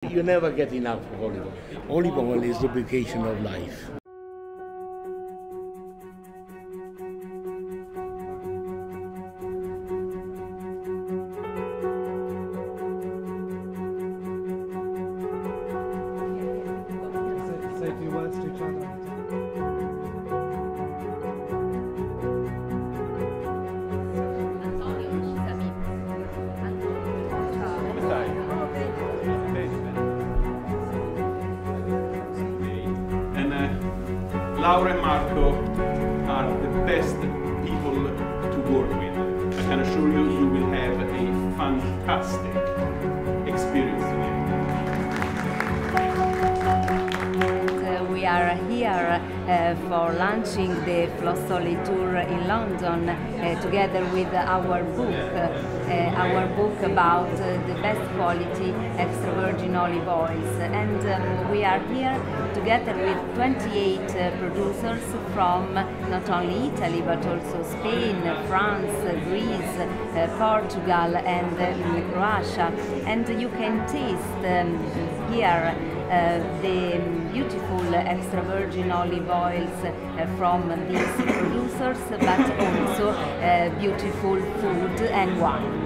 you never get enough of olive oil. Olive oil is lubrication of life. Say a few words to each other. Laura and Marco are the best people to work with. I can assure you, you will have a fantastic experience together. We are here for launching the Flos Olei tour in London together with our book about the best quality extra virgin olive oils, and we are here together with 28 producers from not only Italy but also Spain, France, Greece, Portugal and Croatia, and you can taste here the beautiful extra virgin olive oils from these producers, but also beautiful food and wine.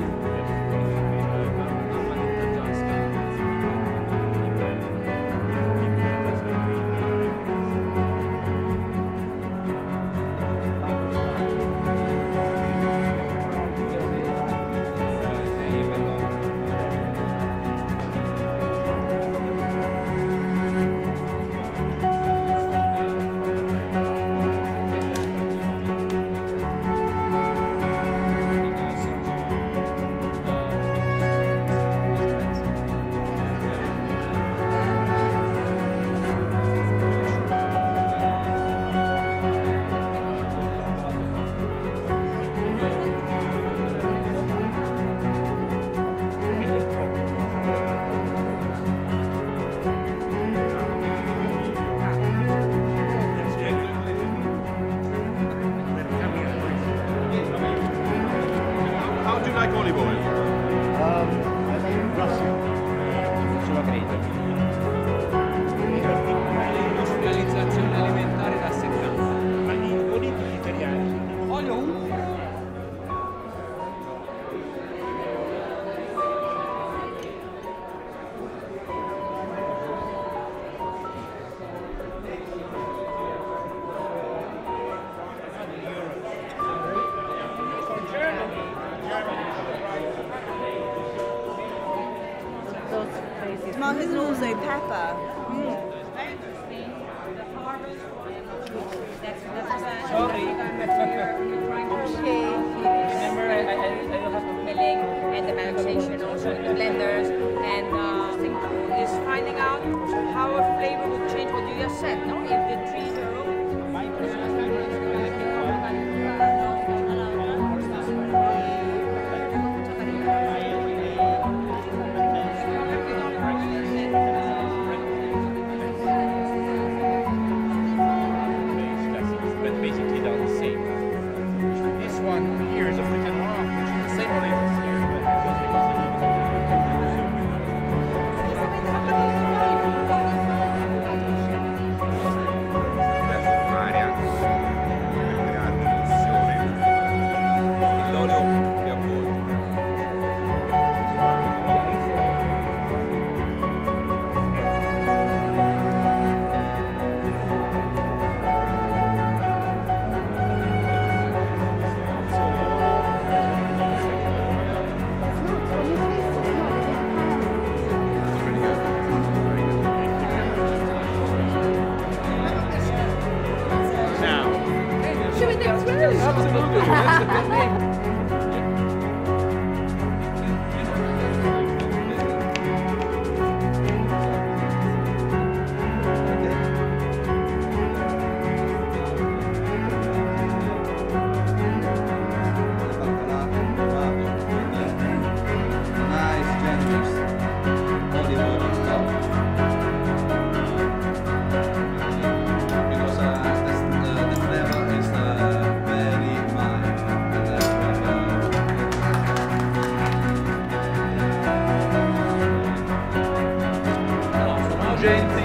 How do you like olive oil? Sulla creta. Industrializzazione alimentare da 70. Ma i politici italiani? Olio 1. Tomatoes and also pepper. Sorry. Remember, I will have to milling and the maceration also in the blenders, and is finding out how a flavor will change what you just said, no? If the trees are open. But basically they're the same. This one here is a fruit and rock, which is the same olive here, because the flavor is very mild. gente